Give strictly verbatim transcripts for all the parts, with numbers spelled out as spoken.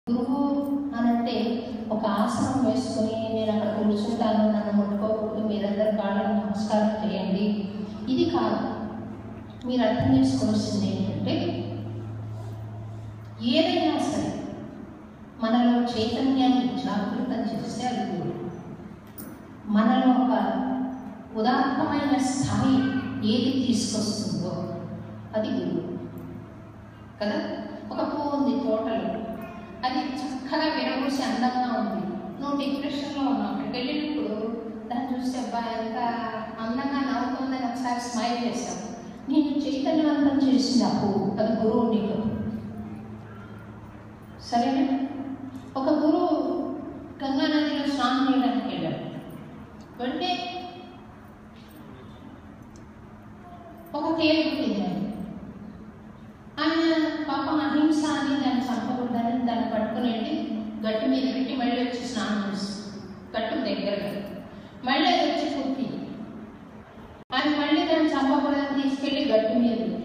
గురువు అనంటే ఒక ఆసనం వేసుకొని నేను అక్కడ కూర్చుంటాను, నన్ను ముట్టుకోకూడదు, మీరందరూ కాళ్ళని నమస్కారం చేయండి, ఇది కాదు. మీరు అర్థం చేసుకోవాల్సింది ఏంటంటే ఏదైనా సరే మనలో చైతన్యాన్ని జాగృతం చేస్తే అది గురువు. మనలో ఒక ఉదాత్తమైన స్థాయి ఏది తీసుకొస్తుందో అది గురువు కదా. ఒక పువ్వు ఉంది తోటలో, అది చక్కగా విరగూసి అందంగా ఉంది. నువ్వు డిప్రెషన్లో ఉన్నావు, అక్కడికి వెళ్ళినప్పుడు దాన్ని చూస్తే అబ్బా ఎంత అందంగా నవ్వుతుందని ఒకసారి స్మైల్ చేశావు. నేను చైతన్యవంతం చేసింది ఆ పువ్వు, అది గురువు నీకు. సరేనా? ఒక గురువు గంగా నదిలో స్నానం చేయడానికి వెళ్ళాడు. వెళ్తే ఒక తేలు పుట్టింది. ఆయన పాపం అహింస అని దాన్ని చంపకూడదని దాన్ని పట్టుకుని వెళ్ళి గట్టు మీద పెట్టి మళ్ళీ వచ్చి స్నానం చేస్తుంది. గట్టు దగ్గరగా మళ్ళీ అది వచ్చి పుట్టి ఆయన మళ్ళీ దాన్ని చంపకూడదని తీసుకెళ్ళి గట్టు మీద పెట్టి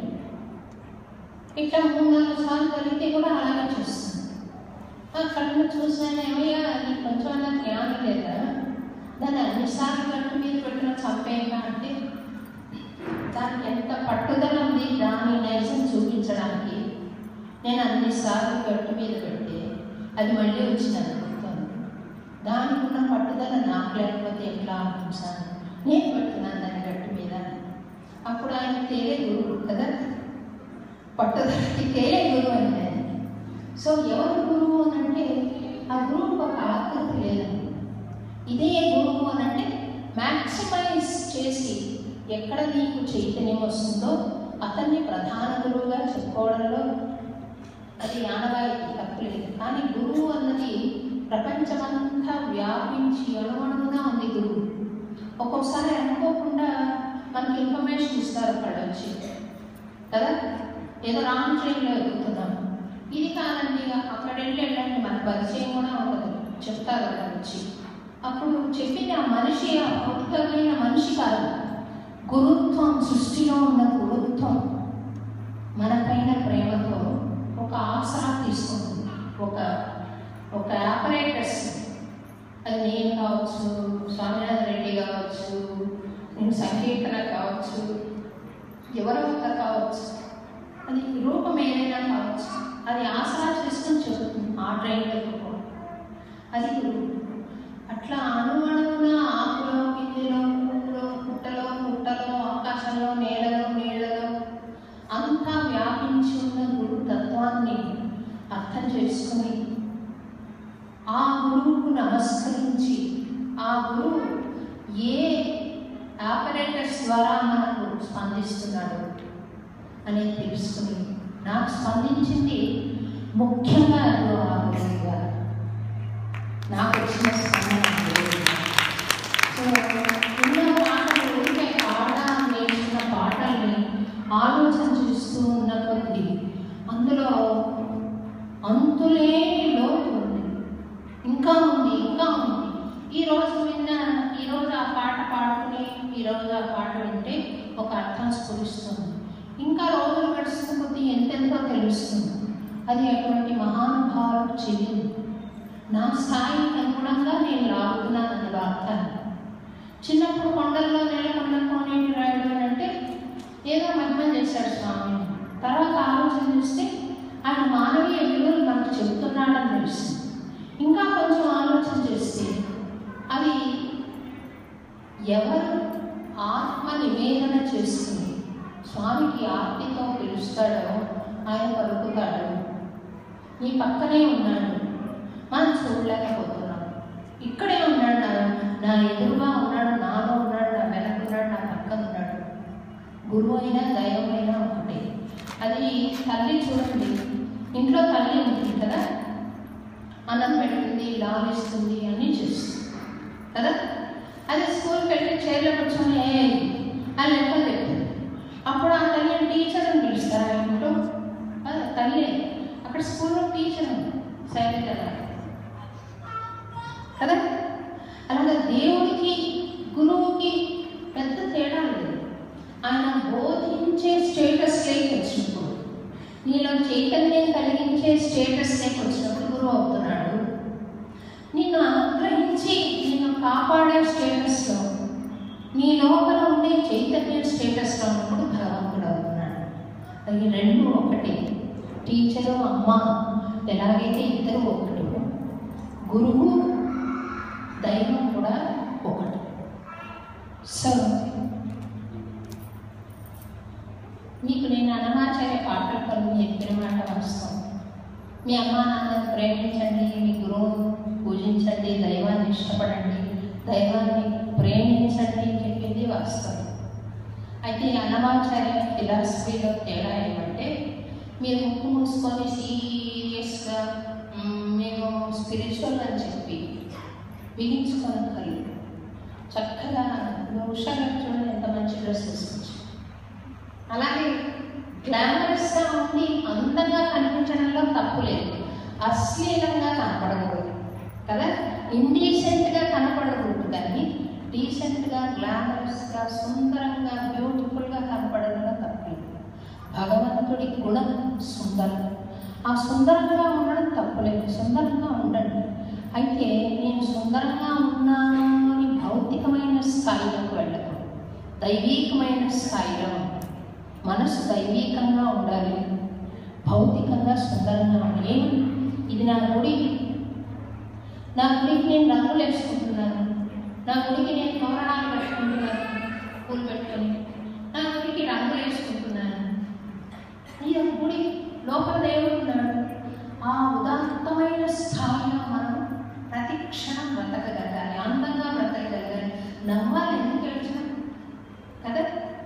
ఇట్లా మూడు నాలుగు సార్లు కలిగితే కూడా అలాగే చూస్తుంది. కళ్ళు చూసాను, ఏమయ్యా అది కొంచెం అన్న జ్ఞానం లేదా, దాన్ని అన్నిసార్లు గట్టు మీద పెట్టిన చంపేయగా అంటే దానికి ఎంత పట్టుదల ఉంది దాని నైజం చూపించడానికి. నేను అన్నిసార్లు గట్టు మీద పెడితే అది మళ్ళీ వచ్చి అనుకుంటాను. దానికి ఉన్న పట్టుదల నాకు లేకపోతే ఎట్లా అనిపించాను, నేను పెడుతున్నాను దాని గట్టు మీద. అప్పుడు ఆయన తేలే గురువు కదా, పట్టుదలకి తేలే గురువు అంటే. సో ఎవరు గురువు అని అంటే ఆ గురువుకు ఒక ఆకృతి లేదండి. ఇదే గురువు అని అంటే మ్యాక్సిమైజ్ చేసి ఎక్కడ నీకు చైతన్యం వస్తుందో అతన్ని ప్రధాన గురువుగా చెప్పుకోవడంలో అది ఆనవాయితీ తప్పలేదు. కానీ గురువు అన్నది ప్రపంచమంతా వ్యాపించి అనుగుణంగా ఉంది. గురువు ఒక్కొక్కసారి అనుకోకుండా మనకి ఇన్ఫర్మేషన్ ఇస్తారు అక్కడ వచ్చి కదా. ఏదో రాంగ్ ట్రైన్లో ఎదుగుతున్నాం, ఇది కాదండి అక్కడ వెళ్ళి వెళ్ళండి, మన పరిచయం కూడా ఉండదు, చెప్తారు అక్కడ వచ్చి. అప్పుడు చెప్పిన ఆ మనిషి ఆ భౌతికమైన మనిషి కాదు, గురుత్వం, సృష్టిలో ఉన్న గురుత్వం మనపైన ప్రేమతో ఒక ఆసరా తీసుకుంటుంది. ఒక ఒక ఆపరేటర్స్, అది నేను కావచ్చు, స్వామినాథ రెడ్డి కావచ్చు, నేను సంకీర్తన కావచ్చు, ఎవరో ఒక కావచ్చు, అది రూపం ఏదైనా కావచ్చు, అది ఆసరా చేసుకొని చెబుతుంది ఆ ట్రైన్లో. అది గురువు. అట్లా అనుగుణంగా ఆకులో, పిండిలో, పువ్వులో, పుట్టలో, పుట్టలో, ఆకాశంలో, నేలలో, నీళ్ళలో అంతా వ్యాపించి ఉన్న గురు తత్వాన్ని అర్థం చేసుకుని ఆ గురువుకు నమస్కరించి ఆ గురువు ఏ ఆపరేటర్స్ ద్వారా మనకు స్పందిస్తున్నాడు అనేది తెలుసుకుని నాకు స్పందించింది ముఖ్యంగా ఆ గురువు గారు నాకు వచ్చిన స్పందన. సో ఉన్న పాటలు ఉంటే పాట నేర్చుకున్న పాటల్ని ఆలోచన చేస్తూ ఉన్న కొద్ది అందులో అంతులేని లోటు ఉంది, ఇంకా ఉంది, ఇంకా ఉంది. ఈరోజు విన్న ఈరోజు ఆ పాట పాడుకుని ఈరోజు ఆ పాట వింటే ఒక అర్థం స్ఫురిస్తుంది. ఇంకా రోజులు గడుస్తున్న కొద్ది ఎంతెంతో తెలుస్తుంది. అది అటువంటి మహానుభావులకు చెల్లింది. నా స్థాయికి అనుగుణంగా నేను లాగుతున్నాను అందులో అర్థాన్ని. చిన్నప్పుడు కొండల్లో నెల కొండలకోనేటి రాయడం అంటే ఏదో మహిమ చేశాడు స్వామి. తర్వాత ఆలోచన చేస్తే ఆయన మానవీయ విలువలు మనకు చెబుతున్నాడని తెలుస్తుంది. ఇంకా కొంచెం ఆలోచన చేస్తే అది ఎవరు ఆత్మ నివేదన చేసుకుని స్వామికి ఆర్తితో పిలుస్తాడో ఆయన పలుకుతాడు. నీ పక్కనే ఉన్నాడు, మనం చూడలేకపోతున్నాం. ఇక్కడే ఉన్నాడు, నా నా ఎదురుగా ఉన్నాడు, నాలో ఉన్నాడు, నా వెనకున్నాడు, నా పక్కన ఉన్నాడు. గురువు అయినా దైవమైనా ఒకటే. అది తల్లి చూడండి, ఇంట్లో తల్లి ఉంటుంది కదా, అన్నం పెడుతుంది, లాగిస్తుంది, అన్నీ చేస్తుంది కదా. అదే స్కూల్కి వెళ్ళి చైర్లో కూర్చొని అని లెక్కలు చెప్తుంది. అప్పుడు ఆ తల్లి టీచర్ అని పిలుస్తారు. ఆ ఇంట్లో తల్లి, అక్కడ స్కూల్లో టీచర్ సైలెంట్ అలా కదా. అలాగే దేవుడికి గురువుకి పెద్ద తేడా లేదు. ఆయన బోధించే స్టేటస్ లేక వచ్చినప్పుడు, నీలో చైతన్యం కలిగించే స్టేటస్ లేక వచ్చినప్పుడు గురువు అవుతాడు. కాపాడే స్టేటస్లో, నీ లోపల ఉండే చైతన్య స్టేటస్లో ఉన్నప్పుడు భగవంతుడు అవుతున్నాడు. అది రెండు ఒకటి. టీచరు అమ్మ ఎలాగైతే ఇద్దరు ఒకటి, గురువు దైవం కూడా ఒకటి. సో మీకు నేను అన్నమాచార్య పాటలు కొన్ని చెప్పిన మాట వాస్తవం. మీ అమ్మా నాన్నని ప్రేమించండి, మీ గురువును పూజించండి, దైవాన్ని ఇష్టపడండి, దైవాన్ని ప్రేమించండి చెప్పింది వాస్తవం. అయితే ఈ అన్నమాచార్య ఫిలాసఫీలో తేడా ఏమంటే, మీరు ముక్కు మూసుకొని సీరియస్గా మేము స్పిరిచువల్ అని చెప్పి బిగించుకొని కలిగి చక్కగా ఉషాగా చూడండి ఎంత మంచి డ్రెస్ వేసుకోవచ్చు. అలాగే గ్లామరస్గా ఉండి అందంగా కనిపించడంలో తప్పు లేదు, అశ్లీలంగా కనపడకూడదు కదా, ఇండీసెంట్గా కనపడకూడదు, కానీ డీసెంట్గా గ్లామరస్గా సుందరంగా బ్యూటిఫుల్గా కనపడడంలో తప్పు లేదు. భగవంతుడి గుణం సుందరం, ఆ సుందరంగా ఉండడం తప్పులేదు, సుందరంగా ఉండండి. అయితే నేను సుందరంగా ఉన్నాను అని భౌతికమైన స్థాయిలోకి వెళ్ళకూడదు, దైవీకమైన స్థాయిలో మనసు దైవీకంగా ఉండాలి, భౌతికంగా సుందరంగా ఉండాలి. ఏమి ఇది నా గుడి, నా గుడికి నేను రంగులు వేసుకుంటున్నాను, నా గుడికి నేను తోరణాలు పెట్టుకుంటున్నాను, పూలు పెట్టుకొని నా గుడికి రంగులు వేసుకుంటున్నాను. ఈ గుడి లోపల దేవుడు ఉన్నాడు. ఆ ఉదాత్తమైన స్థాయిలో మనం ప్రతి క్షణం బ్రతకగలగాలి, అందంగా బ్రతకగలగాలి. నవ్వాలి, ఎందుకు ఏడ్చాం కదా.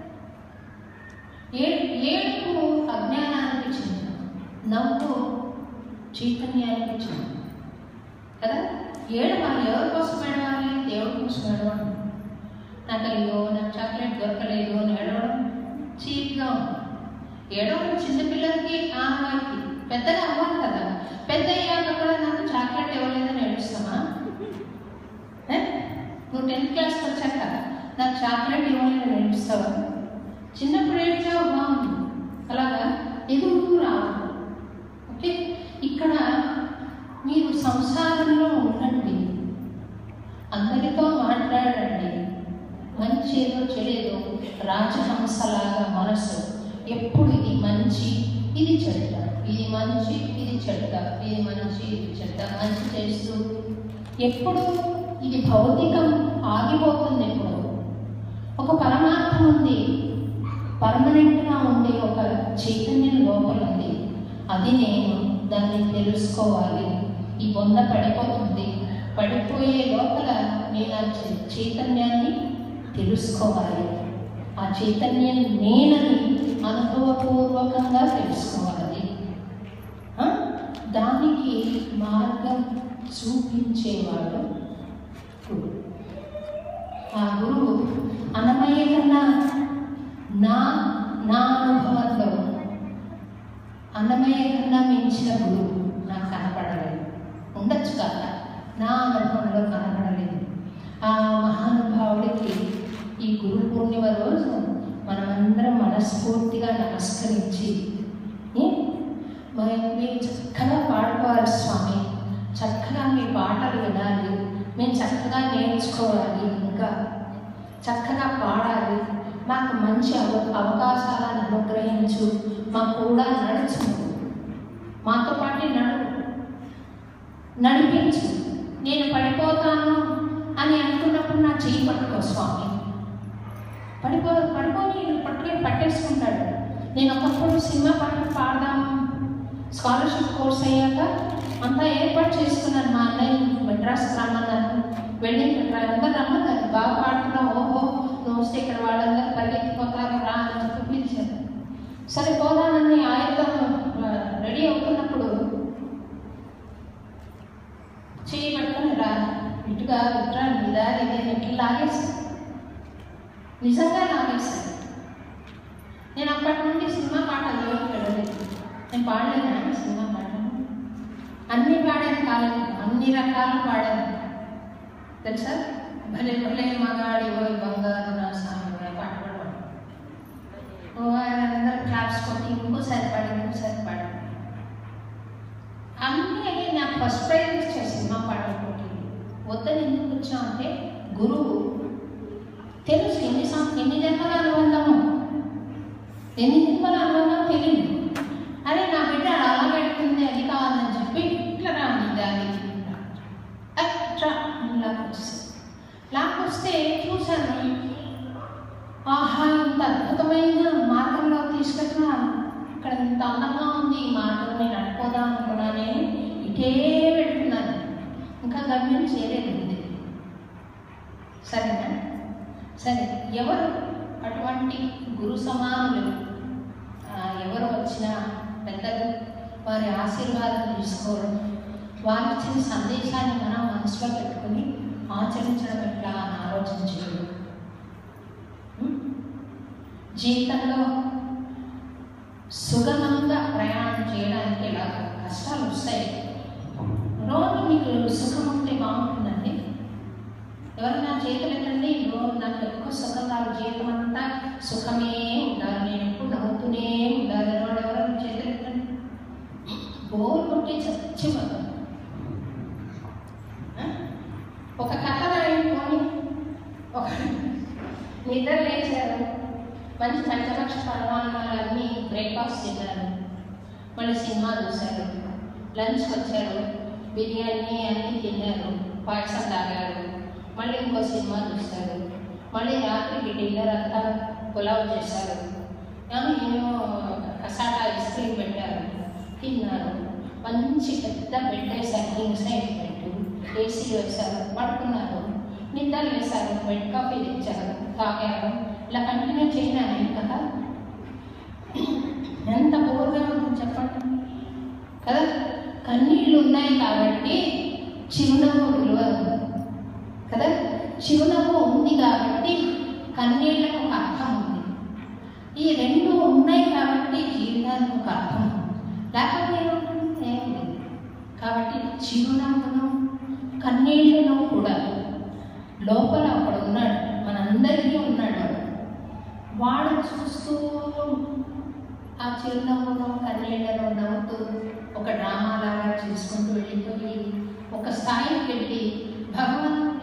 ఏ ఏడుపు అజ్ఞానానికి చెందిన, నవ్వు చైతన్యానికి చెందిన కదా. ఏడవాలి, ఎవరి కోసం ఏడవాలి? దేవుడి కోసం ఏడవాలి. నాకు అయ్యో నాకు చాక్లెట్ దొరకలేదు అని ఏడవడం చీప్గా ఉంది. ఏడవడం చిన్నపిల్లలకి ఆమెకి, పెద్దగా అవ్వాలి కదా. పెద్ద అయ్యాక కూడా నాకు చాక్లెట్ ఇవ్వలేదని ఏడుస్తామా? నువ్వు టెన్త్ క్లాస్కి వచ్చాక నాకు చాక్లెట్ ఇవ్వలేదని ఏడుస్తావా? చిన్నప్పుడు ఏడ్చావు, బాగుంది. అలాగా ఎదుగు రావాలి. ఓకే, ఇక్కడ మీరు సంసారంలో ఉండండి, అందరితో మాట్లాడండి, మంచి ఏదో చెడేదో రాజహంసలాగా మనసు ఎప్పుడు ఇది మంచి ఇది చెడ్డ, ఇది మంచి ఇది చెడ్డ, ఇది మంచి ఇది చెడ్డ, మంచి చేస్తూ ఎప్పుడు ఇది భౌతికం ఆగిపోతుంది. ఎప్పుడు ఒక పరమాత్మ ఉంది, పర్మనెంట్గా ఉండే ఒక చైతన్యం లోపల ఉంది, అది నేను దాన్ని తెలుసుకోవాలి. ఈ బొంద పడిపోతుంది, పడిపోయే లోపల నేను ఆ చైతన్యాన్ని తెలుసుకోవాలి. ఆ చైతన్యం నేనని అనుభవపూర్వకంగా తెలుసుకోవాలి. దానికి మార్గం చూపించేవాడు గురువు. ఆ గురువు అన్నమయ్య కన్నా నా నా అనుభవంలో అన్నమయ్య కన్నా మించిన గురువు నాకు కనపడలేదు. ఉండొచ్చు కదా, నా అనుభవంలో కనపడలేదు. ఆ మహానుభావుడికి ఈ గురు పూర్ణిమ రోజు మనమందరం మనస్ఫూర్తిగా నమస్కరించి మీరు చక్కగా పాడుకోవాలి స్వామి, చక్కగా మీ పాటలు వినాలి, మేము చక్కగా నేర్చుకోవాలి, ఇంకా చక్కగా పాడాలి, మాకు మంచి అవ అవకాశాలను అనుగ్రహించు, మాకు కూడా నడుచు, మాతో పాటు నడు నడిపించు. నేను పడిపోతాను అని అనుకున్నప్పుడు నా చెయ్యి పట్టుకో స్వామి. పడిపో పడిపోని పట్టుకొని పట్టేసుకుంటాడు. నేను ఒకప్పుడు సినిమా పాటలు పాడదాము, స్కాలర్షిప్ కోర్స్ అయ్యాక అంతా ఏర్పాటు చేసుకున్నాను. మా అన్నయ్య మెడ్రాస్కి రమ్మన్నారు, వెళ్ళి అందరు రమ్మన్నారు, బాగా పాడుతున్నావు, ఓహో నువ్వు వస్తే ఇక్కడ వాళ్ళందరూ పరిగెత్తిపోతారు రా అని చెప్పి పిలిచారు. సరే పోదానని ఆయుధం రెడీ అవుతున్నప్పుడు చెయ్యి పట్టుకొని రా, ఇటుగా ఇట్రా మీద ఇదే ఇట్లా లాగేస్తాను, నిజంగా లాగేస్తాను. నేను అప్పటి నుండి సినిమా పాటలు వెళ్ళలేదు. నేను పాడలేను సినిమా పాటలు, అన్ని పాడాను, కాలేదు అన్ని రకాలు పాడాను తెలుసా. భలే భలే మగాడి ఓయ్ బంగారు నా సామి పాట పాడాను. ఓ అందరూ క్లాప్స్ కొట్టి ఇంకోసారి పాడి ఇంకోసారి పాడాను. అన్నీ నాకు ఫస్ట్ ప్రైజ్ వచ్చాయి సినిమా పాటలు పోటీ. వద్దని ఎందుకు వచ్చాం అంటే గురువు తెలుసు ఎన్ని సం ఎన్ని జన్మల అనుబంధము, ఎన్ని జన్మల అనుబంధం తెలియదు. అరే నా బిడ్డ అలా పెడుతుంది అది కావాలని చెప్పి ఇట్లా రాని దానికి అట్లా లాక్కొస్తే లాక్కొస్తే చూశాను, ఆహా ఇంత అద్భుతమైన మార్గంలో తీసుకెళ్ళినా ఇక్కడ ఇంత అందంగా ఉంది ఈ మార్గం, నేను అనుకోదాం అనుకున్నా, నేను ఇటే పెడుతున్నాను, ఇంకా గమ్యం చేయలేదు. సరేనా? సరే, ఎవరు అటువంటి గురు సమానులు ఎవరు వచ్చినా పెద్దలు వారి ఆశీర్వాదం తీసుకోవడం, వారి ఇచ్చిన సందేశాన్ని మనం మనసులో పెట్టుకుని ఆచరించడం ఎట్లా అని ఆలోచించడం. జీవితంలో సుగమంగా ప్రయాణం చేయడానికి ఎలా కష్టాలు వస్తాయి. రోజు మీకు సుఖం ఉంటే బాగుంటుందండి. ఎవరైనా చేతులు ఎత్తండి, రోజు నాకు ఎక్కువ సుఖం కాదు, జీవితం అంతా సుఖమే ఉండాలి, నేను ఎప్పుడు నవ్వుతూనే ఉండాలి వాడు ఎవరైనా చేతులు ఎత్తండి. బోర్ కొట్టి చచ్చిపోతాం. ఒక కథ రాయని ఒక నిద్ర లేచారు, మంచి పంచపక్ష పరమాన్నాలన్నీ బ్రేక్ఫాస్ట్ తిన్నారు, మళ్ళీ సినిమా చూశారు, లంచ్కి వచ్చారు, బిర్యానీ అన్నీ తిన్నారు, పాయసం తాగారు, మళ్ళీ ఇంకో సినిమా చూస్తారు, మళ్ళీ రాత్రికి డిన్నర్ అంతా పులావ్ చేశారు, ఏమో కసాటా ఐస్ క్రీమ్ పెట్టారు, తిన్నారు, మంచి పెద్ద బెడ్ వేశారు, కింగ్ సైజ్ బెడ్, ఏసీ వేశారు, పడుకున్నారు, నిద్ర వేశారు, బెడ్ కాఫీ తెచ్చారు, తాగారు. ఇలా కంటిన్యూ చేయలేను కదా, ఎంత బోర్గా ఉంటుంది చెప్పండి కదా. కన్నీళ్ళు ఉన్నాయి కాబట్టి చిరునవ్వు విలువ కదా, చిరునవ్వు ఉంది కాబట్టి కన్నీళ్ళకు ఒక అర్థం ఉంది. ఈ రెండు ఉన్నాయి కాబట్టి జీవితానికి ఒక అర్థం ఉంది, లేకపోతే ఏముంటుంది, ఏం లేదు. కాబట్టి చిరునవ్వును కన్నీళ్లను కూడా లోపల ఒకడు ఉన్నాడు, మనందరికీ ఉన్నాడు. వాడు చూస్తూ ఆ చిరునవ్వును కన్నీళ్లను నవ్వుతూ ఒక డ్రామాలాగా చేసుకుంటూ వెళ్ళిపోయి ఒక స్థాయికి వెళ్ళి భగవంతుని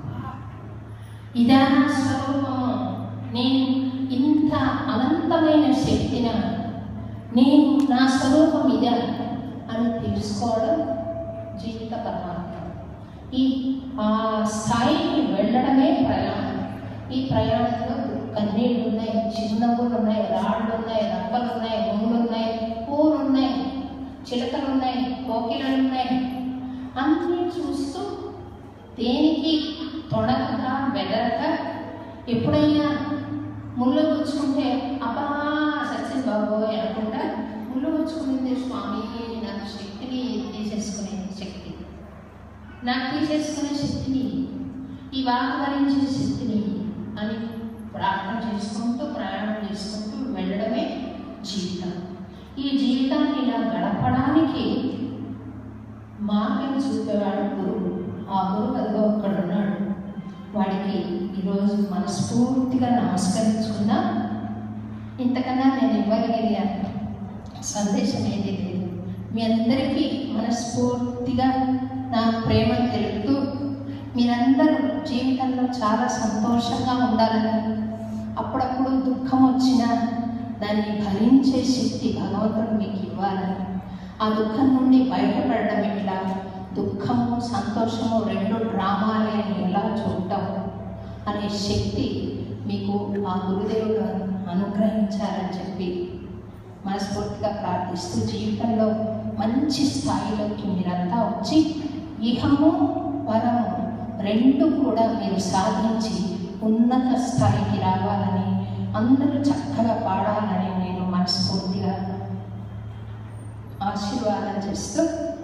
ఇదా నా స్వరూపము, నేను ఇంత అనంతమైన శక్తిన, నేను నా స్వరూపం ఇదా అని తెలుసుకోవడం జీవిత పరమాత్మ. ఈ ఆ స్థాయికి వెళ్ళడమే ప్రయాణం. ఈ ప్రయాణంలో కన్నీళ్ళు ఉన్నాయి, చిరునవ్వులు ఉన్నాయి, రాళ్ళు ఉన్నాయి, రప్పలు ఉన్నాయి, ముళ్ళు ఉన్నాయి, పూలు ఉన్నాయి, చిలకలు ఉన్నాయి, కోకిలలు ఉన్నాయి, అన్నీ చూస్తూ దేనికి తొడక బెదరక, ఎప్పుడైనా ముళ్ళు గుచ్చుకుంటే అబ్బా సత్యం బాబోయ్ అనకుండా, ముళ్ళు గుచ్చుకునేది స్వామి నాకు శక్తిని తీసేసుకునే శక్తి, నాకు తీసేసుకునే శక్తిని, ఈ వాహరించే శక్తిని అని ప్రార్థన చేసుకుంటూ ప్రయాణం చేసుకుంటూ వెళ్ళడమే జీవితం. ఈ జీవితాన్ని ఇలా గడపడానికి మార్గం చూపేవాడు గురువు. ఆ గురువు అదిగో ఒక్కడున్నాడు. వాడికి ఈరోజు మనస్ఫూర్తిగా నమస్కరించుకున్నా. ఇంతకన్నా నేను ఇవ్వగలిగే సందేశం ఏది లేదు. మీ అందరికీ మనస్ఫూర్తిగా నా ప్రేమ తెలుపుతూ, మీరందరూ జీవితంలో చాలా సంతోషంగా ఉండాలని, అప్పుడప్పుడు దుఃఖం వచ్చినా దాన్ని భరించే శక్తి భగవంతుడు మీకు ఇవ్వాలని, ఆ దుఃఖం నుండి బయటపడడం ఎట్లా, దుఃఖము సంతోషము రెండు డ్రామాలే అని ఎలా చూడటం అనే శక్తి మీకు ఆ గురుదేవుడు అనుగ్రహించాలని చెప్పి మనస్ఫూర్తిగా ప్రార్థిస్తూ, జీవితంలో మంచి స్థాయిలోకి మీరంతా వచ్చి ఇహము పరము రెండు కూడా మీరు సాధించి ఉన్నత స్థాయికి రావాలని, అందరూ చక్కగా పాడాలని నేను మనస్ఫూర్తిగా ఆశీర్వాదం చేస్తూ